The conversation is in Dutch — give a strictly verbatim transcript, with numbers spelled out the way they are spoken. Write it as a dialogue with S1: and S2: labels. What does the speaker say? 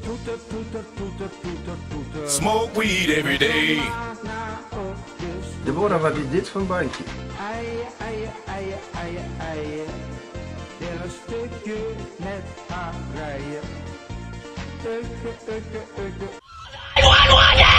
S1: Smoke weed every day.
S2: Deborah, wat is dit voor een bandje?
S3: Eien, eien, eien, eien, eien. Wil een stukje met haar rijden. Ukke, ukke, ukke.